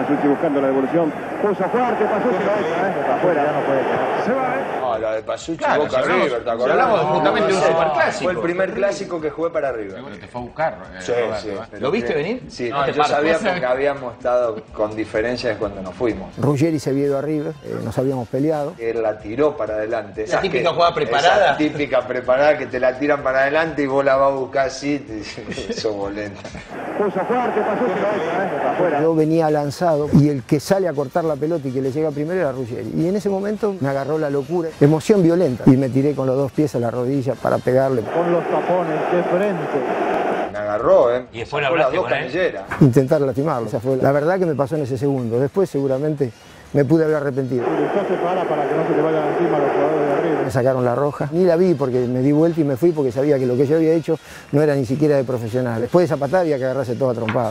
Pasucci buscando la devolución. Puso fuerte, Pasucci lo deja, afuera. Ya no puede quedar. Se va, No, la de Pasucci, Claro, Boca River, ¿te acordás? hablamos justamente de un superclásico. Fue el primer clásico que jugué para River. Bueno, te fue a buscar. Sí, Roberto, sí. ¿eh? Pero ¿Lo viste que- venir? Sí, No, te yo sabía parto. porque habíamos estado con diferencias cuando nos fuimos. Ruggeri se había ido a River, nos habíamos peleado. Él la tiró para adelante. La típica jugada preparada. Esa típica preparada que te la tiran para adelante y vos la vas a buscar así, te sos bolenta. puso fuerte, Pasucci lo deja, afuera. Yo venía lanzado y el que sale a cortar la pelota y que le llega primero era Ruggeri. Y en ese momento me agarró la locura, emoción violenta. Y me tiré con los dos pies a la rodilla para pegarle. Con los tapones de frente. Me agarró, Y después Sacó hablaste las dos con él. canilleras. Intentar lastimarlo. Esa fue la verdad que me pasó en ese segundo. Después seguramente me pude haber arrepentido. Usted se para que no se te vayan encima los jugadores de arriba. Me sacaron la roja. Ni la vi porque me di vuelta y me fui porque sabía que lo que yo había hecho no era ni siquiera de profesional. Después de esa patada había que agarrarse todo a trompada.